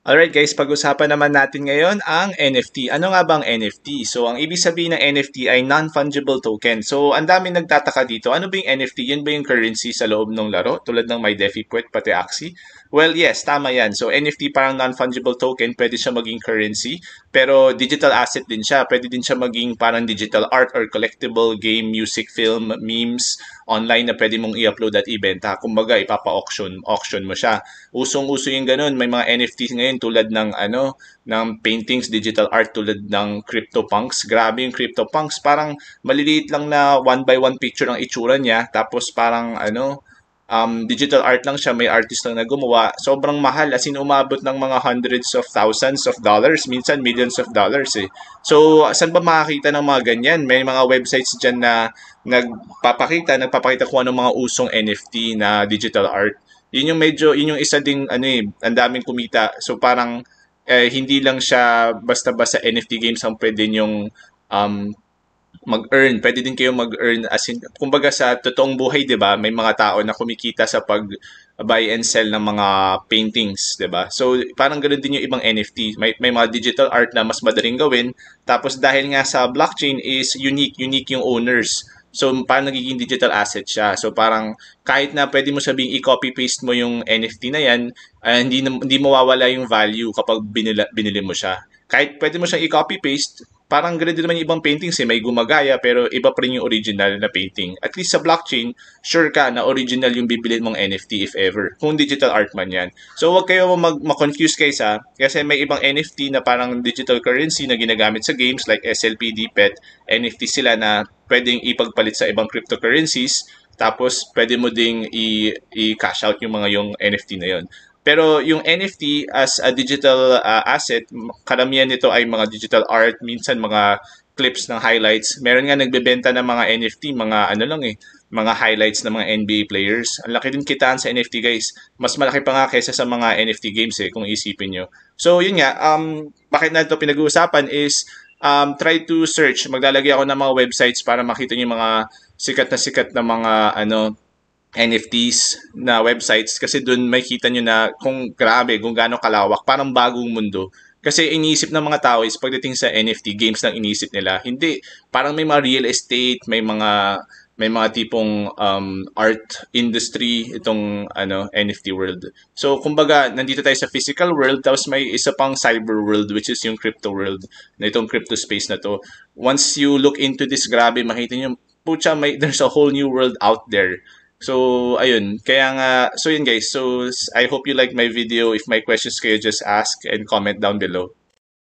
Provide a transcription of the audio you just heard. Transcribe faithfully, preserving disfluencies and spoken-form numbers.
Alright guys, pag-usapan naman natin ngayon ang N F T. Ano nga bang N F T? So, ang ibig sabihin ng N F T ay Non Fungible Token. So, ang dami nagtataka dito. Ano ba yung N F T? Yun ba yung currency sa loob ng laro? Tulad ng MyDeFi Puwet, pati Axie? Well, yes, tama yan. So, N F T parang Non Fungible Token, pwede siya maging currency. Pero digital asset din siya. Pwede din siya maging parang digital art or collectible game, music, film, memes, online na pwede mong i-upload at ibenta. Kumbaga, ipapa-auction auction mo siya. Usong-uso yung ganun. May mga N F Ts ngayon tulad ng ano, ng paintings, digital art tulad ng CryptoPunks. Grabe yung CryptoPunks. Parang maliliit lang na one by one picture ang itsura niya. Tapos parang ano, um, digital art lang siya. May artist lang na gumawa. Sobrang mahal. As in, umabot ng mga hundreds of thousands of dollars. Minsan, millions of dollars eh. So, saan ba makakita ng mga ganyan? May mga websites dyan na nagpapakita, nagpapakita kung anong mga usong N F T na digital art. Yun yung medyo, yun yung isa ding, ano eh, ang daming kumita. So parang, eh, hindi lang siya basta-basta N F T games ang pwede yung um, mag-earn. Pwede din kayo mag-earn as in, kumbaga sa totoong buhay, di ba? May mga tao na kumikita sa pag buy and sell ng mga paintings, di ba? So, parang ganoon din yung ibang N F T. May, may mga digital art na mas madaling gawin. Tapos, dahil nga sa blockchain is unique, unique yung owners. So, parang nagiging digital asset siya. So, parang kahit na pwede mo sabing i-copy-paste mo yung N F T na yan, uh, hindi, na, hindi mawawala yung value kapag binila, binili mo siya. Kahit pwede mo siyang i-copy-paste, parang ganoon din naman yung ibang paintings eh. May gumagaya pero iba pa rin yung original na painting. At least sa blockchain, sure ka na original yung bibilin mong N F T if ever. Kung digital art man yan. So huwag kayo mag- ma-confuse guys ha. Kasi may ibang N F T na parang digital currency na ginagamit sa games like S L P, D P E T. N F T sila na pwedeng ipagpalit sa ibang cryptocurrencies. Tapos pwede mo ding i- i-cash out yung mga yung N F T na yon. Pero yung N F T as a digital uh, asset, karamihan nito ay mga digital art, minsan mga clips ng highlights. Meron nga nagbebenta ng mga N F T, mga ano lang eh, mga highlights ng mga N B A players. Ang laki din kitaan sa N F T guys. Mas malaki pa nga kaysa sa mga N F T games eh, kung isipin nyo. So yun nga, um, bakit na ito pinag-uusapan is um, try to search. Maglalagay ako ng mga websites para makita nyo yung mga sikat na sikat na mga ano, N F Ts na websites kasi doon makita nyo na kung grabe, kung gaano kalawak, parang bagong mundo. Kasi iniisip ng mga tao is pagdating sa N F T games lang iniisip nila. Hindi, parang may mga real estate, may mga may mga tipong um, art industry itong ano N F T world. So kumbaga nandito tayo sa physical world tapos may isa pang cyber world which is yung crypto world na itong crypto space na to. Once you look into this, grabe makita niyo pucha, may there's a whole new world out there. So, ayun. Kaya nga, so yun guys. So, I hope you like my video. If may questions kayo, just ask and comment down below.